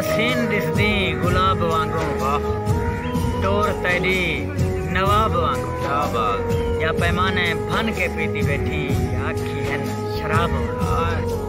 हसीन दिसदी गुलाब वांगू टोर तेरी नवाब वांगू क्या बात। या पैमाने भन के पीती बैठी आखी है शराब।